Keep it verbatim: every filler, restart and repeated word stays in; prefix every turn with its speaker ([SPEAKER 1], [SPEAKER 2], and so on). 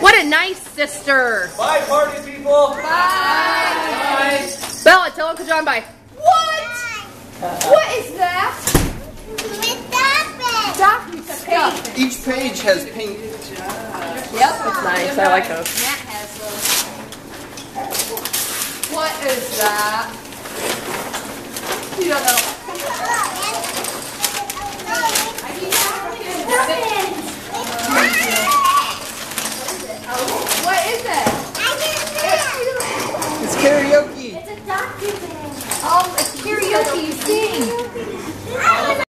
[SPEAKER 1] What a nice sister.
[SPEAKER 2] Bye, party people.
[SPEAKER 1] Bye.
[SPEAKER 2] Bye.
[SPEAKER 1] Bella, tell Uncle John bye. What? What is that? Stop, stop.
[SPEAKER 2] Each page has pink.
[SPEAKER 1] Yep, it's nice. I like those.
[SPEAKER 3] Matt has those.
[SPEAKER 1] What is that? You don't know.